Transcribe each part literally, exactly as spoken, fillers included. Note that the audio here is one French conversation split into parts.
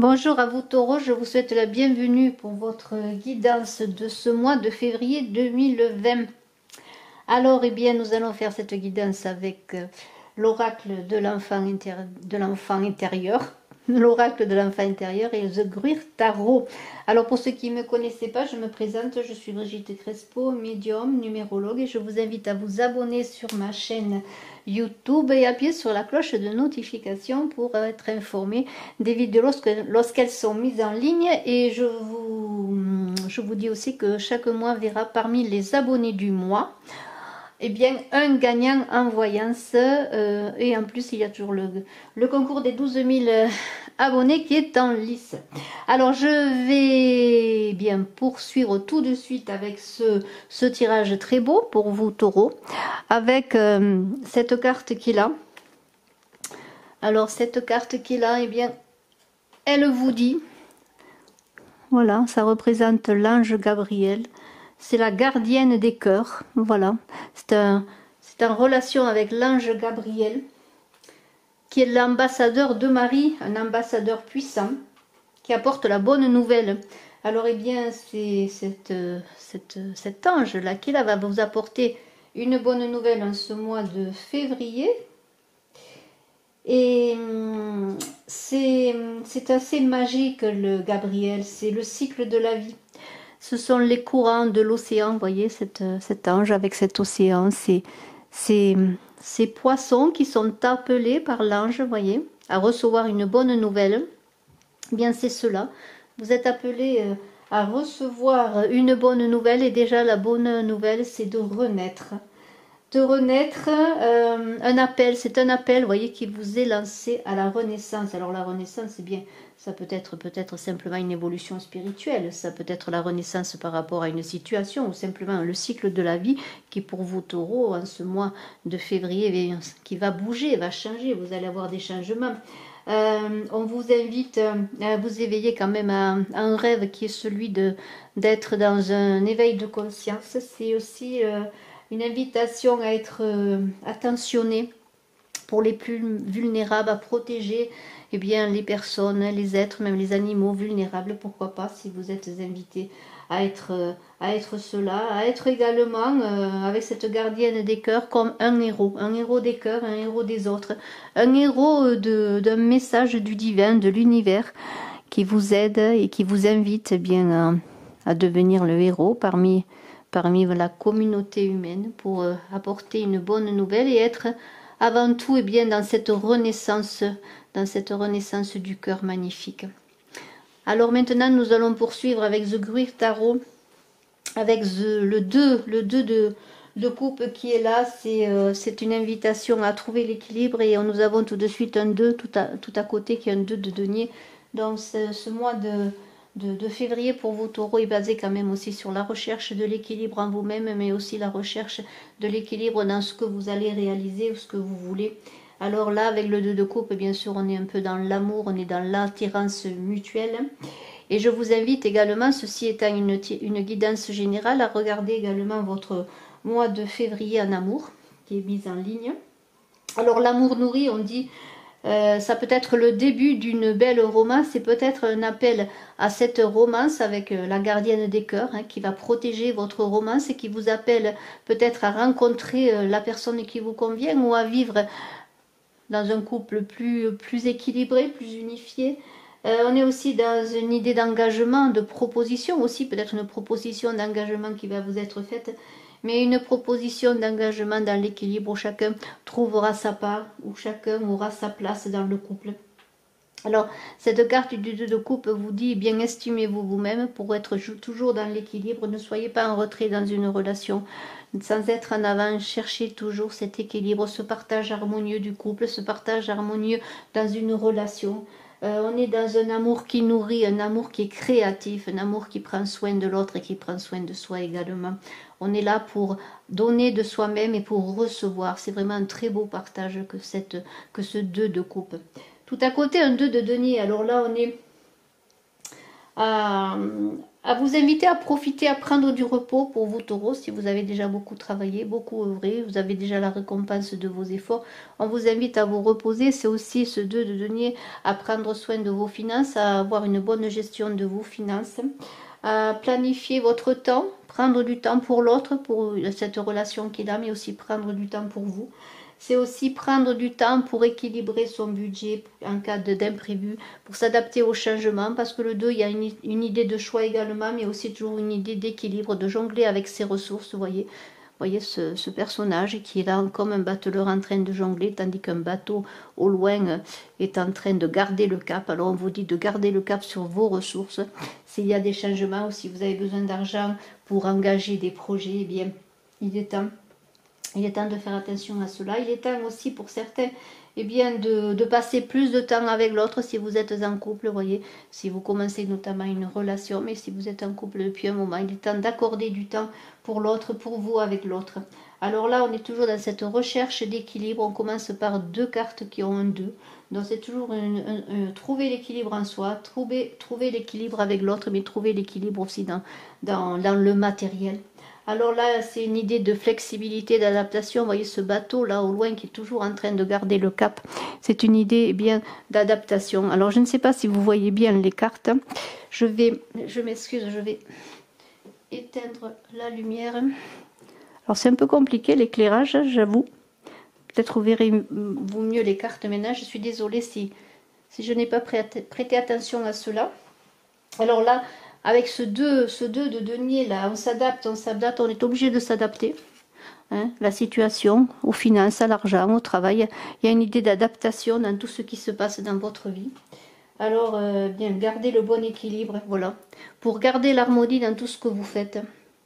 Bonjour à vous Taureau, je vous souhaite la bienvenue pour votre guidance de ce mois de février deux mille vingt. Alors, eh bien, nous allons faire cette guidance avec euh, l'oracle de l'enfant intérie de l'enfant intérieur, l'oracle de l'enfant intérieur et The Gruir Tarot. Alors, pour ceux qui ne me connaissaient pas, je me présente, je suis Brigitte Crespo, médium, numérologue, et je vous invite à vous abonner sur ma chaîne YouTube et appuyer sur la cloche de notification pour être informé des vidéos lorsqu'elles sont mises en ligne. Et je vous, je vous dis aussi que chaque mois verra parmi les abonnés du mois eh bien, un gagnant en voyance, euh, et en plus il y a toujours le, le concours des douze mille abonnés qui est en lice. Alors je vais bien poursuivre tout de suite avec ce, ce tirage très beau pour vous Taureau, avec euh, cette carte qui est là. Alors cette carte qui est là, eh bien, elle vous dit, voilà, ça représente l'ange Gabriel. C'est la gardienne des cœurs, voilà. C'est un, c'est en relation avec l'ange Gabriel, qui est l'ambassadeur de Marie, un ambassadeur puissant, qui apporte la bonne nouvelle. Alors, eh bien, c'est cette, cette, cet ange-là qui là va vous apporter une bonne nouvelle en ce mois de février. Et c'est assez magique, le Gabriel, c'est le cycle de la vie. Ce sont les courants de l'océan, vous voyez, cet, cet ange avec cet océan, c'est ces, ces poissons qui sont appelés par l'ange, vous voyez, à recevoir une bonne nouvelle. Eh bien, c'est cela. Vous êtes appelés à recevoir une bonne nouvelle, et déjà la bonne nouvelle, c'est de renaître. De renaître, euh, un appel, c'est un appel, vous voyez, qui vous est lancé à la renaissance. Alors la renaissance, c'est bien, ça peut être peut-être simplement une évolution spirituelle, ça peut être la renaissance par rapport à une situation, ou simplement le cycle de la vie qui pour vous Taureau, en ce mois de février, qui va bouger, va changer, vous allez avoir des changements. Euh, on vous invite à vous éveiller quand même à, à un rêve qui est celui de d'être dans un éveil de conscience. C'est aussi euh, une invitation à être euh, attentionné pour les plus vulnérables, à protéger eh bien, les personnes, les êtres, même les animaux vulnérables, pourquoi pas, si vous êtes invités à être, euh, à être cela, à être également euh, avec cette gardienne des cœurs comme un héros, un héros des cœurs, un héros des autres, un héros d'un message du divin, de l'univers, qui vous aide et qui vous invite eh bien à, à devenir le héros parmi parmi la communauté humaine pour euh, apporter une bonne nouvelle et être avant tout et eh bien dans cette renaissance, dans cette renaissance du cœur magnifique. Alors maintenant nous allons poursuivre avec The Gruir Tarot, avec the, le deux, le deux de, de coupe qui est là. C'est euh, c'est une invitation à trouver l'équilibre, et nous avons tout de suite un deux tout à, tout à côté qui est un deux de denier. Donc ce mois de De, de février pour vous Taureaux est basé quand même aussi sur la recherche de l'équilibre en vous-même, mais aussi la recherche de l'équilibre dans ce que vous allez réaliser ou ce que vous voulez. Alors là, avec le deux de coupe, bien sûr, on est un peu dans l'amour, on est dans l'attirance mutuelle. Et je vous invite également, ceci étant une, une guidance générale, à regarder également votre mois de février en amour, qui est mise en ligne. Alors l'amour nourri, on dit... Euh, ça peut être le début d'une belle romance, c'est peut-être un appel à cette romance avec euh, la gardienne des cœurs, hein, qui va protéger votre romance et qui vous appelle peut-être à rencontrer euh, la personne qui vous convient, ou à vivre dans un couple plus, plus équilibré, plus unifié. Euh, on est aussi dans une idée d'engagement, de proposition aussi, peut-être une proposition d'engagement qui va vous être faite, mais une proposition d'engagement dans l'équilibre où chacun trouvera sa part, où chacun aura sa place dans le couple. Alors, cette carte du deux de coupe vous dit, bien estimez-vous vous-même pour être toujours dans l'équilibre, ne soyez pas en retrait dans une relation, sans être en avant, cherchez toujours cet équilibre, ce partage harmonieux du couple, ce partage harmonieux dans une relation. Euh, on est dans un amour qui nourrit, un amour qui est créatif, un amour qui prend soin de l'autre et qui prend soin de soi également. On est là pour donner de soi-même et pour recevoir. C'est vraiment un très beau partage que, cette, que ce deux de coupe. Tout à côté, un deux de denier. Alors là, on est à, à vous inviter à profiter, à prendre du repos pour vous taureaux, si vous avez déjà beaucoup travaillé, beaucoup œuvré, vous avez déjà la récompense de vos efforts, on vous invite à vous reposer. C'est aussi ce deux de denier, à prendre soin de vos finances, à avoir une bonne gestion de vos finances, à planifier votre temps, prendre du temps pour l'autre, pour cette relation qu'il a, mais aussi prendre du temps pour vous. C'est aussi prendre du temps pour équilibrer son budget en cas d'imprévu, pour s'adapter au changement, parce que le deux, il y a une, une idée de choix également, mais aussi toujours une idée d'équilibre, de jongler avec ses ressources, vous voyez. Vous voyez ce, ce personnage qui est là comme un bateleur en train de jongler, tandis qu'un bateau au loin est en train de garder le cap. Alors on vous dit de garder le cap sur vos ressources. S'il y a des changements ou si vous avez besoin d'argent pour engager des projets, eh bien, il est temps. Il est temps de faire attention à cela. Il est temps aussi pour certains, eh bien, de, de passer plus de temps avec l'autre si vous êtes en couple, vous voyez, si vous commencez notamment une relation, mais si vous êtes en couple depuis un moment, il est temps d'accorder du temps pour l'autre, pour vous avec l'autre. Alors là, on est toujours dans cette recherche d'équilibre. On commence par deux cartes qui ont un deux. Donc c'est toujours une, un, un, trouver l'équilibre en soi, trouver, trouver l'équilibre avec l'autre, mais trouver l'équilibre aussi dans, dans, dans le matériel. Alors là, c'est une idée de flexibilité, d'adaptation. Vous voyez ce bateau là au loin qui est toujours en train de garder le cap. C'est une idée eh bien d'adaptation. Alors je ne sais pas si vous voyez bien les cartes. Je vais, je m'excuse, je vais éteindre la lumière. Alors c'est un peu compliqué l'éclairage, j'avoue. Peut-être vous verrez vous mieux les cartes maintenant. Je suis désolée si, si je n'ai pas prêté attention à cela. Alors là, avec ce deux, ce deux de denier là, on s'adapte, on s'adapte, on est obligé de s'adapter. Hein, la situation, aux finances, à l'argent, au travail. Il y a une idée d'adaptation dans tout ce qui se passe dans votre vie. Alors, euh, bien, gardez le bon équilibre, voilà. Pour garder l'harmonie dans tout ce que vous faites.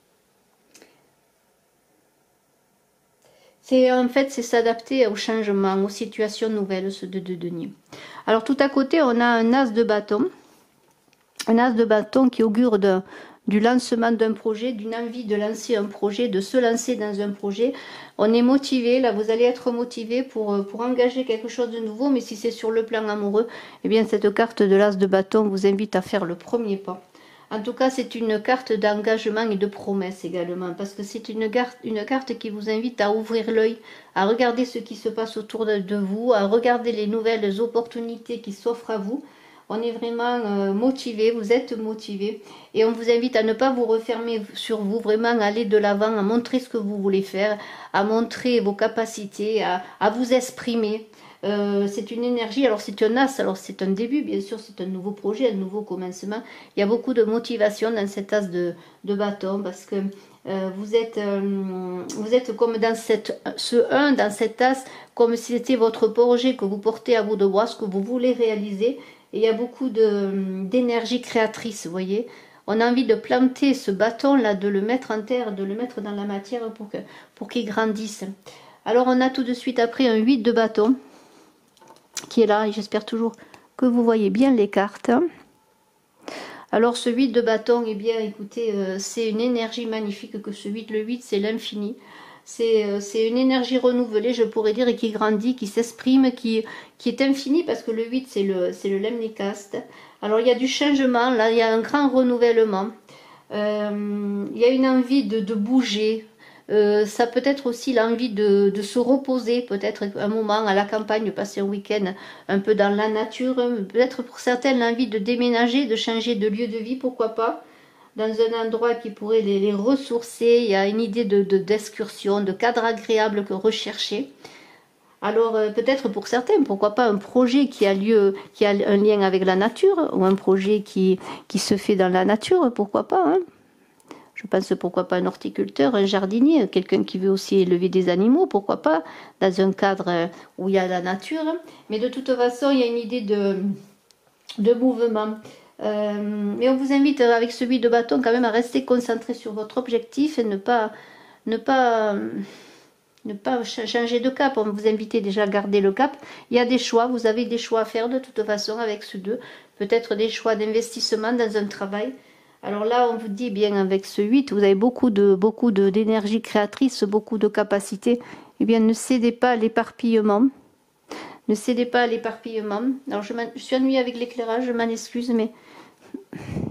C'est en fait, c'est s'adapter aux changements, aux situations nouvelles, ce deux de denier. Alors, tout à côté, on a un as de bâton. Un as de bâton qui augure de, du lancement d'un projet, d'une envie de lancer un projet, de se lancer dans un projet. On est motivé, là vous allez être motivé pour, pour engager quelque chose de nouveau, mais si c'est sur le plan amoureux, eh bien cette carte de l'as de bâton vous invite à faire le premier pas. En tout cas, c'est une carte d'engagement et de promesse également, parce que c'est une carte, une carte qui vous invite à ouvrir l'œil, à regarder ce qui se passe autour de, de vous, à regarder les nouvelles opportunités qui s'offrent à vous. On est vraiment euh, motivé, vous êtes motivé et on vous invite à ne pas vous refermer sur vous, vraiment à aller de l'avant, à montrer ce que vous voulez faire, à montrer vos capacités, à, à vous exprimer. Euh, c'est une énergie, alors c'est un as, alors c'est un début, bien sûr, c'est un nouveau projet, un nouveau commencement. Il y a beaucoup de motivation dans cet as de, de bâton parce que euh, vous, êtes, euh, vous êtes comme dans cette, ce un, dans cet as, comme si c'était votre projet que vous portez à bout de bras, ce que vous voulez réaliser. Et il y a beaucoup d'énergie créatrice, vous voyez. On a envie de planter ce bâton-là, de le mettre en terre, de le mettre dans la matière pour que, pour qu'il grandisse. Alors on a tout de suite après un huit de bâton qui est là. Et j'espère toujours que vous voyez bien les cartes. Alors ce huit de bâton, eh bien écoutez, euh, c'est une énergie magnifique que ce huit. Le huit, c'est l'infini. C'est une énergie renouvelée, je pourrais dire, et qui grandit, qui s'exprime, qui, qui est infinie, parce que le huit, c'est le, c'est le lemnicast. Alors, il y a du changement, là, il y a un grand renouvellement. Euh, il y a une envie de, de bouger. Euh, ça peut être aussi l'envie de, de se reposer, peut-être un moment à la campagne, passer un week-end un peu dans la nature. Peut-être pour certains, l'envie de déménager, de changer de lieu de vie, pourquoi pas. Dans un endroit qui pourrait les, les ressourcer. Il y a une idée de, de, d'excursion, de cadre agréable que rechercher. Alors euh, peut-être pour certains, pourquoi pas un projet qui a lieu, qui a un lien avec la nature, ou un projet qui, qui se fait dans la nature, pourquoi pas. Hein. Je pense pourquoi pas un horticulteur, un jardinier, quelqu'un qui veut aussi élever des animaux, pourquoi pas, dans un cadre où il y a la nature. Mais de toute façon, il y a une idée de, de mouvement. Euh, mais on vous invite avec celui de bâton quand même à rester concentré sur votre objectif et ne pas ne pas ne pas changer de cap. On vous invite déjà à garder le cap. Il y a des choix, vous avez des choix à faire de toute façon avec ce deux, peut-être des choix d'investissement dans un travail. Alors là on vous dit bien avec ce huit, vous avez beaucoup de beaucoup de d'énergie créatrice, beaucoup de capacités. Eh bien ne cédez pas à l'éparpillement. Ne cédez pas à l'éparpillement. Alors je, je suis ennuyée avec l'éclairage, je m'en excuse, mais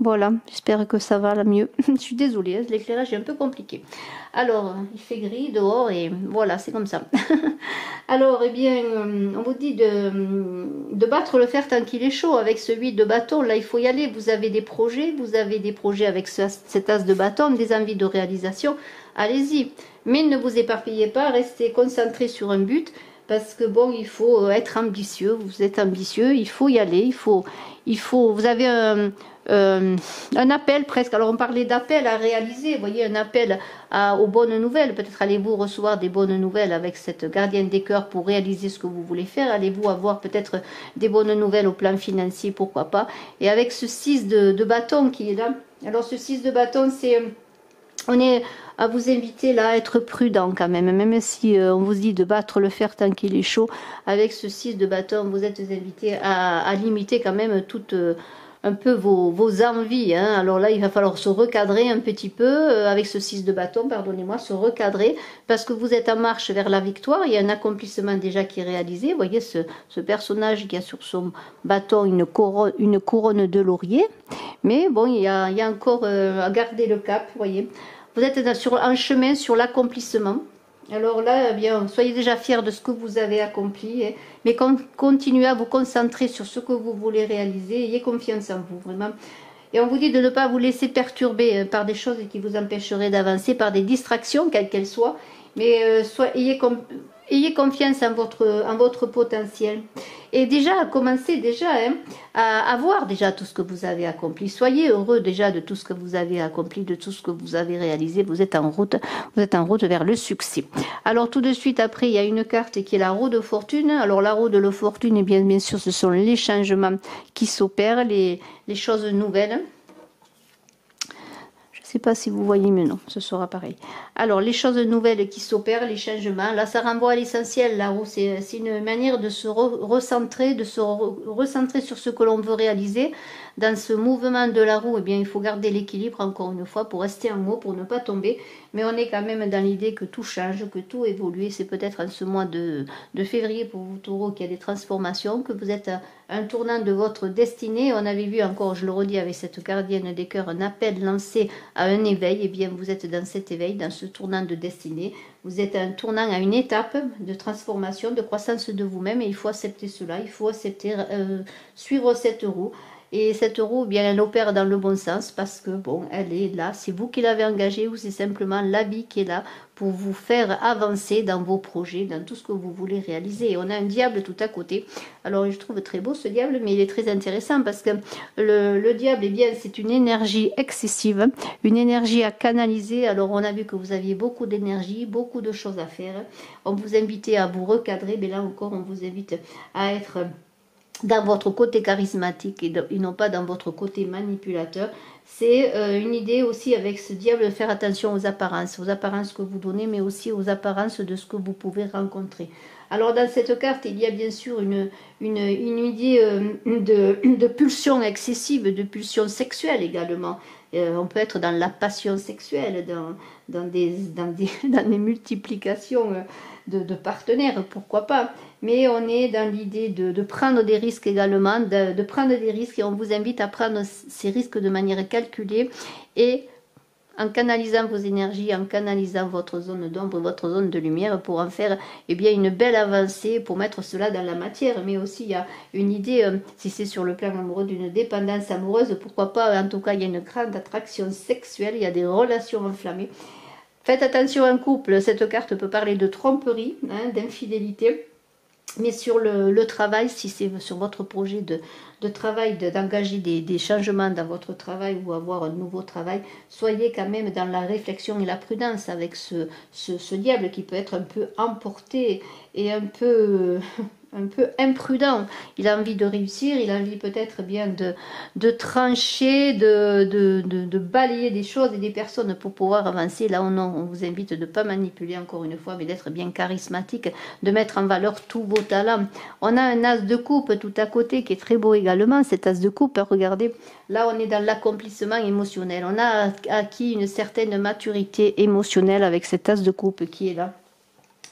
Voilà, j'espère que ça va là mieux. Je suis désolée, hein, l'éclairage est un peu compliqué. Alors, il fait gris dehors et voilà, c'est comme ça. Alors, eh bien, on vous dit de, de battre le fer tant qu'il est chaud avec ce huit de bâton. Là, il faut y aller. Vous avez des projets, vous avez des projets avec ce, cet as de bâton, des envies de réalisation. Allez-y. Mais ne vous éparpillez pas, restez concentrés sur un but. Parce que bon, il faut être ambitieux. Vous êtes ambitieux, il faut y aller. Il faut, il faut. Vous avez un... Euh, un appel presque, alors on parlait d'appel à réaliser, vous voyez, un appel à, aux bonnes nouvelles, peut-être allez-vous recevoir des bonnes nouvelles avec cette gardienne des cœurs pour réaliser ce que vous voulez faire, allez-vous avoir peut-être des bonnes nouvelles au plan financier, pourquoi pas, et avec ce six de, de bâton qui est là, alors ce six de bâton c'est, on est à vous inviter là à être prudent quand même, même si euh, on vous dit de battre le fer tant qu'il est chaud, avec ce six de bâton vous êtes invité à, à limiter quand même toute... Euh, un peu vos, vos envies, hein. Alors là il va falloir se recadrer un petit peu euh, avec ce six de bâton, pardonnez-moi, se recadrer parce que vous êtes en marche vers la victoire, il y a un accomplissement déjà qui est réalisé, vous voyez ce, ce personnage qui a sur son bâton une couronne, une couronne de laurier, mais bon il y a, il y a encore euh, à garder le cap, vous voyez, vous êtes sur, en chemin sur l'accomplissement. Alors là, eh bien, soyez déjà fiers de ce que vous avez accompli, hein, mais continuez à vous concentrer sur ce que vous voulez réaliser, ayez confiance en vous, vraiment. Et on vous dit de ne pas vous laisser perturber hein, par des choses qui vous empêcheraient d'avancer, par des distractions, quelles qu'elles soient, mais euh, soit, ayez, ayez confiance en votre, en votre potentiel. Et déjà, commencez déjà hein, à, à voir déjà tout ce que vous avez accompli. Soyez heureux déjà de tout ce que vous avez accompli, de tout ce que vous avez réalisé. Vous êtes en route, vous êtes en route vers le succès. Alors tout de suite après, il y a une carte qui est la roue de fortune. Alors la roue de la fortune, et bien, bien sûr, ce sont les changements qui s'opèrent, les, les choses nouvelles. Je ne sais pas si vous voyez, mais non, ce sera pareil. Alors, les choses nouvelles qui s'opèrent, les changements, là, ça renvoie à l'essentiel, la roue, c'est une manière de se re recentrer, de se re recentrer sur ce que l'on veut réaliser. Dans ce mouvement de la roue, eh bien, il faut garder l'équilibre, encore une fois, pour rester en haut, pour ne pas tomber. Mais on est quand même dans l'idée que tout change, que tout évolue. C'est peut-être en ce mois de, de février, pour vous, taureaux, qu'il y a des transformations, que vous êtes à un tournant de votre destinée. On avait vu encore, je le redis, avec cette gardienne des cœurs, un appel lancé à un éveil. Eh bien, vous êtes dans cet éveil, dans ce tournant de destinée. Vous êtes à un tournant, à une étape de transformation, de croissance de vous-même. Et il faut accepter cela, il faut accepter, euh, suivre cette roue. Et cette roue, bien, elle opère dans le bon sens parce que, bon, elle est là. C'est vous qui l'avez engagée ou c'est simplement la vie qui est là pour vous faire avancer dans vos projets, dans tout ce que vous voulez réaliser. Et on a un diable tout à côté. Alors, je trouve très beau ce diable, mais il est très intéressant parce que le, le diable, eh bien, c'est une énergie excessive, une énergie à canaliser. Alors, on a vu que vous aviez beaucoup d'énergie, beaucoup de choses à faire. On vous invitait à vous recadrer, mais là encore, on vous invite à être dans votre côté charismatique et, de, et non pas dans votre côté manipulateur. C'est euh, une idée aussi avec ce diable de faire attention aux apparences, aux apparences que vous donnez, mais aussi aux apparences de ce que vous pouvez rencontrer. Alors dans cette carte, il y a bien sûr une, une, une idée euh, de, de pulsion excessive, de pulsion sexuelle également. Euh, on peut être dans la passion sexuelle, dans, dans, des, dans, des, dans des multiplications de, de partenaires, pourquoi pas. Mais on est dans l'idée de, de prendre des risques également, de, de prendre des risques et on vous invite à prendre ces risques de manière calculée et en canalisant vos énergies, en canalisant votre zone d'ombre, votre zone de lumière pour en faire eh bien, une belle avancée, pour mettre cela dans la matière. Mais aussi il y a une idée, euh, si c'est sur le plan amoureux, d'une dépendance amoureuse, pourquoi pas, en tout cas il y a une grande attraction sexuelle, il y a des relations enflammées. Faites attention en couple, cette carte peut parler de tromperie, hein, d'infidélité. Mais sur le, le travail, si c'est sur votre projet de, de travail, d'engager des, des changements dans votre travail ou avoir un nouveau travail, soyez quand même dans la réflexion et la prudence avec ce, ce, ce diable qui peut être un peu emporté et un peu, un peu imprudent. Il a envie de réussir, il a envie peut-être bien de, de trancher, de, de, de, de balayer des choses et des personnes pour pouvoir avancer. Là, on, on vous invite de ne pas manipuler encore une fois, mais d'être bien charismatique, de mettre en valeur tous vos talents. On a un as de coupe tout à côté qui est très beau également, cet as de coupe, regardez, là on est dans l'accomplissement émotionnel. On a acquis une certaine maturité émotionnelle avec cet as de coupe qui est là.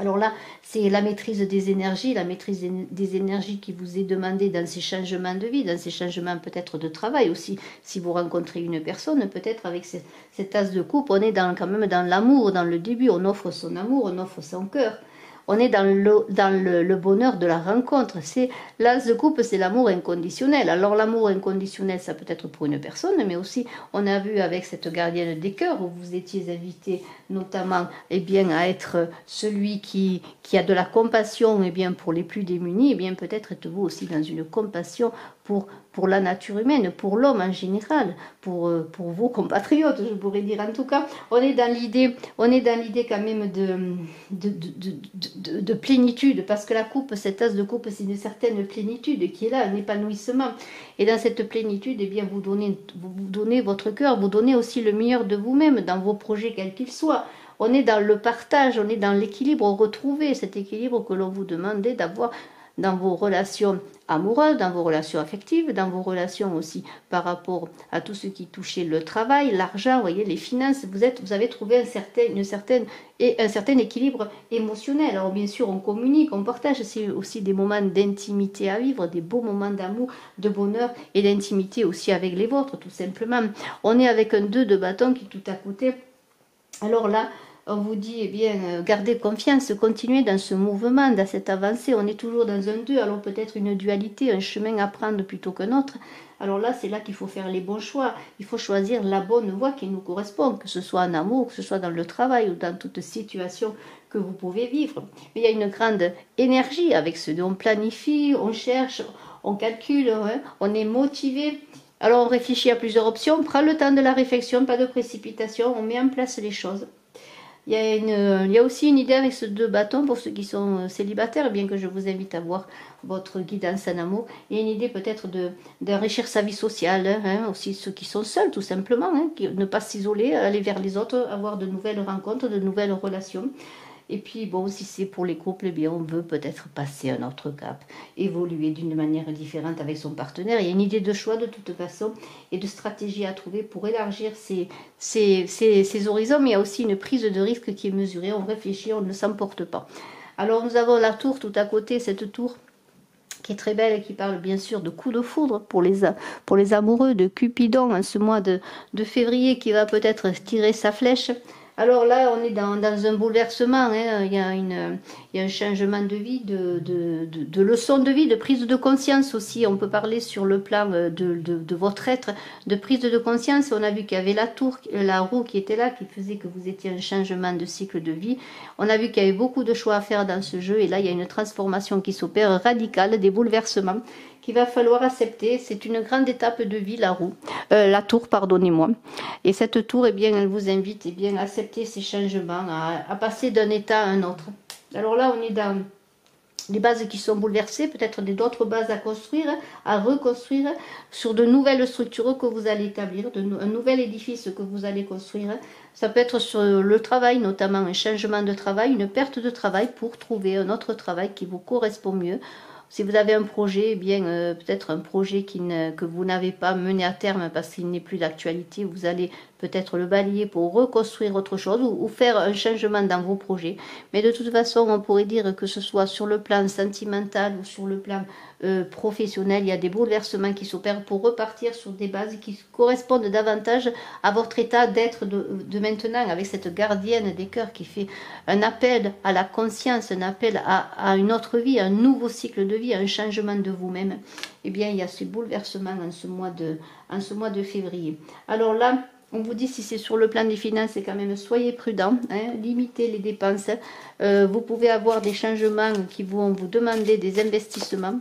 Alors là, c'est la maîtrise des énergies, la maîtrise des énergies qui vous est demandée dans ces changements de vie, dans ces changements peut-être de travail aussi. Si vous rencontrez une personne, peut-être avec cet as de coupe, on est dans, quand même dans l'amour, dans le début, on offre son amour, on offre son cœur. On est dans le, dans le, le bonheur de la rencontre. C'est l'as de coupe, c'est l'amour inconditionnel. Alors l'amour inconditionnel, ça peut être pour une personne, mais aussi on a vu avec cette gardienne des cœurs où vous étiez invité notamment eh bien, à être celui qui, qui a de la compassion eh bien, pour les plus démunis. Eh bien peut-être êtes-vous aussi dans une compassion pour, pour la nature humaine, pour l'homme en général, pour, pour vos compatriotes, je pourrais dire. En tout cas, on est dans l'idée, on est dans l'idée quand même de, de, de, de, de, de plénitude, parce que la coupe, cette as de coupe, c'est une certaine plénitude qui est là, un épanouissement. Et dans cette plénitude, eh bien, vous donnez, vous donnez votre cœur, vous donnez aussi le meilleur de vous-même dans vos projets, quels qu'ils soient. On est dans le partage, on est dans l'équilibre retrouvé, cet équilibre que l'on vous demandait d'avoir dans vos relations amoureuses, dans vos relations affectives, dans vos relations aussi par rapport à tout ce qui touchait le travail, l'argent, voyez, les finances. Vous êtes, vous avez trouvé un certain, une certaine, et un certain équilibre émotionnel. Alors bien sûr, on communique, on partage, c'est aussi des moments d'intimité à vivre, des beaux moments d'amour, de bonheur et d'intimité aussi avec les vôtres, tout simplement. On est avec un deux de bâton qui est tout à côté. Alors là, on vous dit, eh bien, gardez confiance, continuez dans ce mouvement, dans cette avancée. On est toujours dans un deux, alors peut-être une dualité, un chemin à prendre plutôt qu'un autre. Alors là, c'est là qu'il faut faire les bons choix. Il faut choisir la bonne voie qui nous correspond, que ce soit en amour, que ce soit dans le travail ou dans toute situation que vous pouvez vivre. Mais il y a une grande énergie avec ce deux. On planifie, on cherche, on calcule, hein, on est motivé. Alors on réfléchit à plusieurs options, on prend le temps de la réflexion, pas de précipitation, on met en place les choses. Il y, a une, il y a aussi une idée avec ce deux bâtons pour ceux qui sont célibataires, bien que je vous invite à voir votre guidance en amour. Il y a une idée peut-être d'enrichir sa vie sociale, hein, aussi ceux qui sont seuls tout simplement, hein, qui, ne pas s'isoler, aller vers les autres, avoir de nouvelles rencontres, de nouvelles relations. Et puis, bon, si c'est pour les couples, eh bien, on veut peut-être passer un autre cap, évoluer d'une manière différente avec son partenaire. Il y a une idée de choix de toute façon et de stratégie à trouver pour élargir ses, ses, ses, ses horizons. Mais il y a aussi une prise de risque qui est mesurée. On réfléchit, on ne s'emporte pas. Alors, nous avons la tour tout à côté, cette tour qui est très belle et qui parle bien sûr de coup de foudre pour les, pour les amoureux, de Cupidon en ce mois de, de février qui va peut-être tirer sa flèche. Alors là, on est dans, dans un bouleversement, hein. il, y a une, il y a un changement de vie, de, de, de, de leçon de vie, de prise de conscience aussi. On peut parler sur le plan de, de, de votre être, de prise de conscience. On a vu qu'il y avait la tour, la roue qui était là, qui faisait que vous étiez un changement de cycle de vie. On a vu qu'il y avait beaucoup de choix à faire dans ce jeu. Et là, il y a une transformation qui s'opère radicale, des bouleversements qu'il va falloir accepter. C'est une grande étape de vie, la roue, euh, la tour, pardonnez-moi. Et cette tour, eh bien, elle vous invite eh bien, à accepter ces changements, à, à passer d'un état à un autre. Alors là, on est dans les bases qui sont bouleversées, peut-être d'autres bases à construire, à reconstruire, sur de nouvelles structures que vous allez établir, de, un nouvel édifice que vous allez construire. Ça peut être sur le travail, notamment un changement de travail, une perte de travail pour trouver un autre travail qui vous correspond mieux. Si vous avez un projet, eh bien euh, peut-être un projet qui ne, que vous n'avez pas mené à terme parce qu'il n'est plus d'actualité, vous allez peut-être le balayer pour reconstruire autre chose ou, ou faire un changement dans vos projets. Mais de toute façon, on pourrait dire que ce soit sur le plan sentimental ou sur le plan euh, professionnel, il y a des bouleversements qui s'opèrent pour repartir sur des bases qui correspondent davantage à votre état d'être de, de maintenant, avec cette gardienne des cœurs qui fait un appel à la conscience, un appel à, à une autre vie, à un nouveau cycle de vie, à un changement de vous-même. Eh bien, il y a ces bouleversements en ce mois de, en ce mois de février. Alors là, on vous dit, si c'est sur le plan des finances, c'est quand même, soyez prudents, hein, limitez les dépenses. Euh, vous pouvez avoir des changements qui vont vous demander des investissements,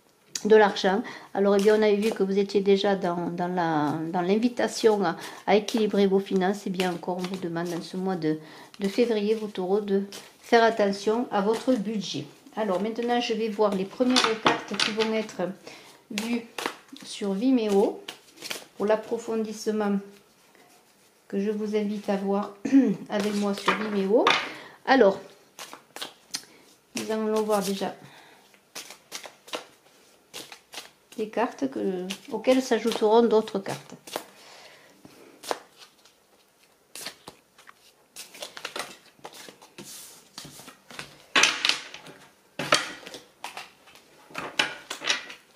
de l'argent. Alors, eh bien, on avait vu que vous étiez déjà dans, dans la, dans l'invitation à, à équilibrer vos finances. Eh bien, encore, on vous demande dans ce mois de, de février, vous taureaux, de faire attention à votre budget. Alors, maintenant, je vais voir les premières cartes qui vont être vues sur Vimeo pour l'approfondissement que je vous invite à voir avec moi sur Vimeo. Alors, nous allons voir déjà des cartes que, auxquelles s'ajouteront d'autres cartes.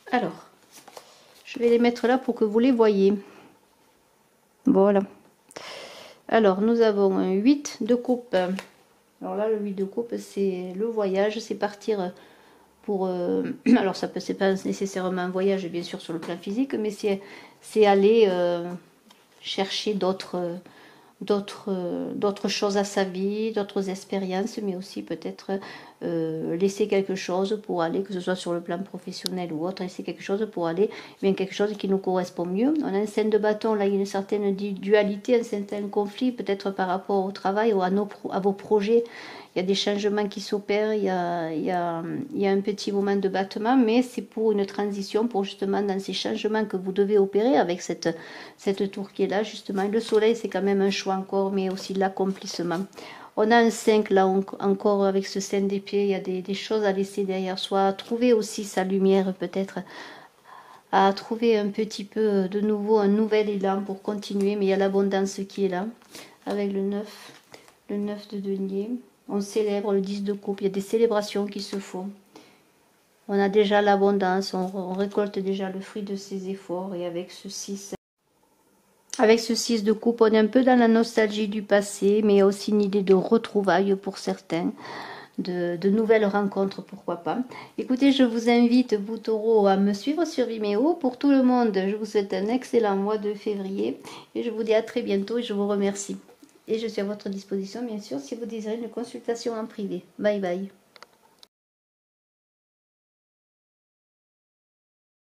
Alors, je vais les mettre là pour que vous les voyez. Voilà. Alors, nous avons un huit de coupe. Alors là, le huit de coupe, c'est le voyage, c'est partir pour... Euh, alors, ça peut, c'est pas nécessairement un voyage, bien sûr, sur le plan physique, mais c'est aller euh, chercher d'autres... Euh, d'autres euh, d'autres choses à sa vie, d'autres expériences, mais aussi peut-être euh, laisser quelque chose pour aller, que ce soit sur le plan professionnel ou autre, laisser quelque chose pour aller, bien quelque chose qui nous correspond mieux. On a un cinq de bâton, là il y a une certaine dualité, un certain conflit, peut-être par rapport au travail ou à, nos, à vos projets. Il y a des changements qui s'opèrent, il, y a, il, y a, il y a un petit moment de battement, mais c'est pour une transition, pour justement dans ces changements que vous devez opérer avec cette, cette tour qui est là, justement. Le soleil, c'est quand même un choix encore, mais aussi l'accomplissement. On a un cinq là on, encore avec ce cinq d'épée, il y a des, des choses à laisser derrière soi, à trouver aussi sa lumière peut-être, à trouver un petit peu de nouveau un nouvel élan pour continuer, mais il y a l'abondance qui est là, avec le neuf, le neuf de denier. On célèbre le dix de coupe, il y a des célébrations qui se font. On a déjà l'abondance, on, on récolte déjà le fruit de ses efforts, et avec ce six, avec ce six de coupe, on est un peu dans la nostalgie du passé, mais il y a aussi une idée de retrouvailles pour certains, de, de nouvelles rencontres, pourquoi pas. Écoutez, je vous invite, vous taureaux, à me suivre sur Vimeo. Pour tout le monde, je vous souhaite un excellent mois de février, et je vous dis à très bientôt, et je vous remercie. Et je suis à votre disposition, bien sûr, si vous désirez une consultation en privé. Bye bye.